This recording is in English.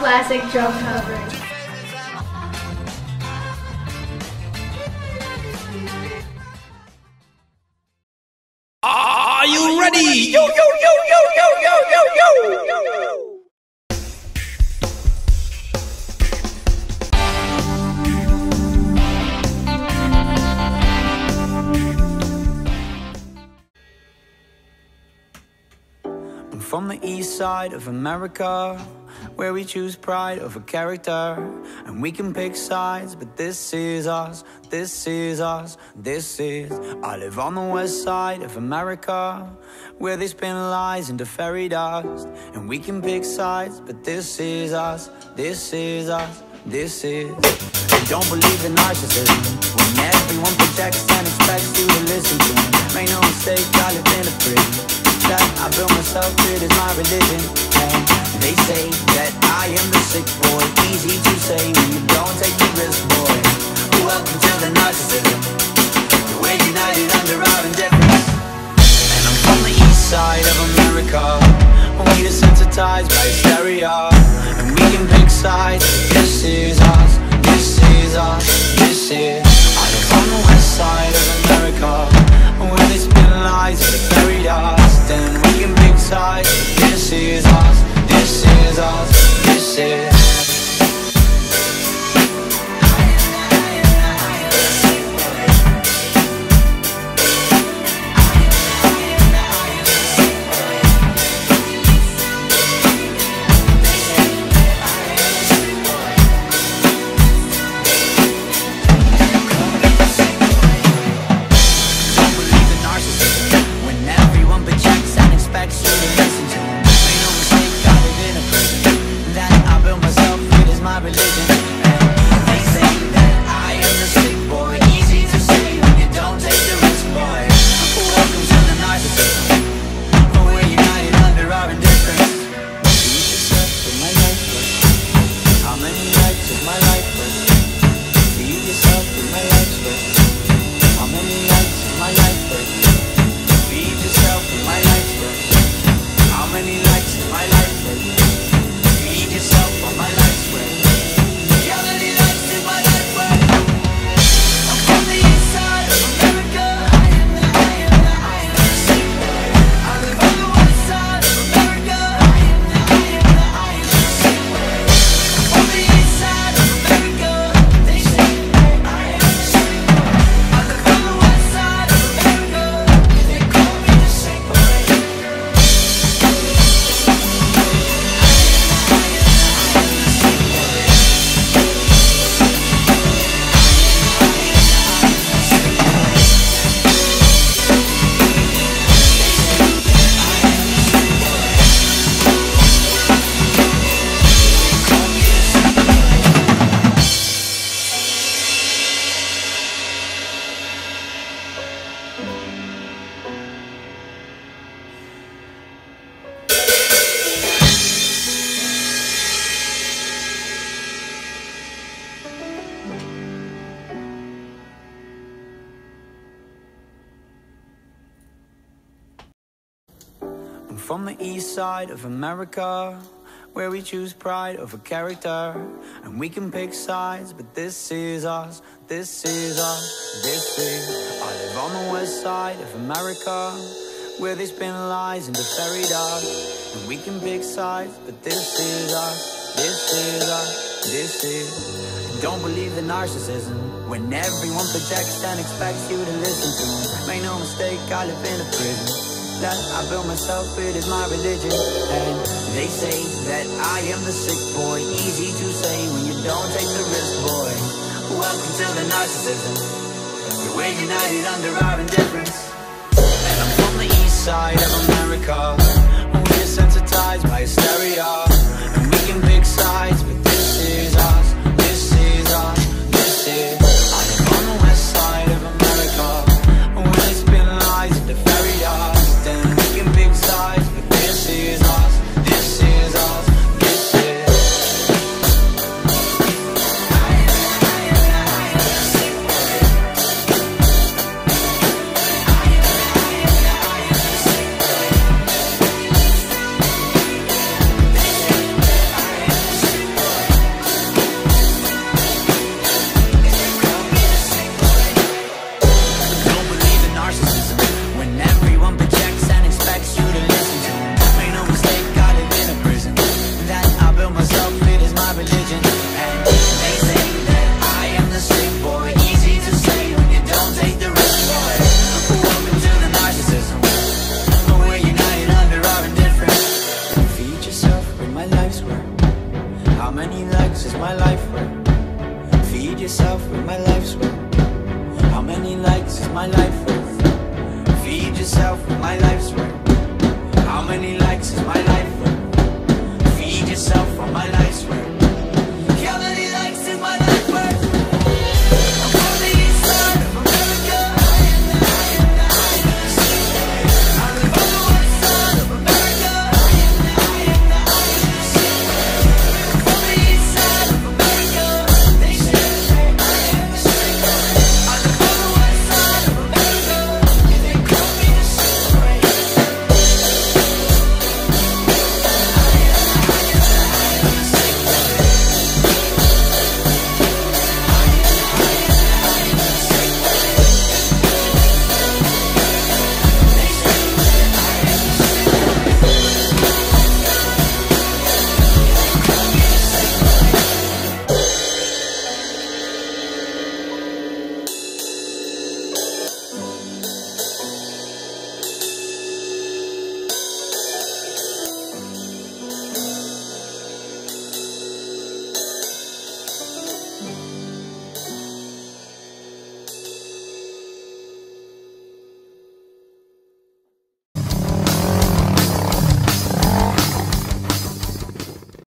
classic drum covers. Are you ready? Yo, yo, yo, yo, yo, yo, yo, yo, yo, yo. I'm from the east side of America, where we choose pride over character. And we can pick sides, but this is us, this is us, this is. I live on the west side of America, where they spin lies into fairy dust. And we can pick sides, but this is us, this is us, this is. I don't believe in narcissism, when everyone projects and expects you to listen to them. Make no mistake, I live in a prison that I built myself, it is my religion. And they say that I am the sick boy, easy to say when you don't take the risk, boy. Welcome to the narcissism, we're united under our indifference. And I'm from the east side of America, we desensitized by hysteria. And we can pick sides, this is us, this is us, this is. I live on the west side of America, where they spin lies into fairy dust. And we can pick sides, this is us, this is us, this is. From the east side of America, where we choose pride over character. And we can pick sides, but this is us, this is us, this is. I live on the west side of America, where they spin lies into fairy dust. And we can pick sides, but this is us, this is us, this is. I don't believe in narcissism, when everyone projects and expects you to listen to them. Make no mistake, I live in a prison that I built myself, it is my religion. And they say that I am the sick boy, easy to say when you don't take the risk, boy. Welcome to the narcissism, we're united under our indifference. And I'm from the east side of America, we're desensitized by hysteria. And we can pick sides, but this is us, this is us, this is. I live on the west side of America, where they spin lies into fairy dust. And we can pick sides, but this is us, this is us, this is. My life's worth